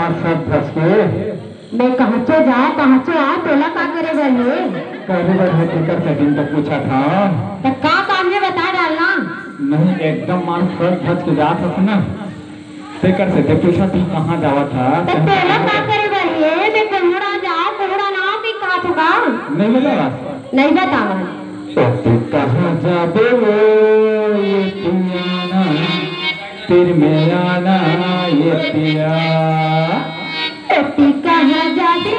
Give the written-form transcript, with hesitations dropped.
हमार सब धस के मैं कहाँ चो आ तोला का करे बने करे बढ़े टिकर सेटिंग तो पूछा था तो का काम है बता डालना नहीं एकदम मान सब धस के जात हस ना टिकर से ते पूछा तू कहाँ जावा था तो तोला का करे बने मैं कोहड़ा ना भी कहा था नहीं मिला नहीं बतावा तू कहाँ जाबे ये पियाना तेरे में आना ये पिया तू कहाँ जाबे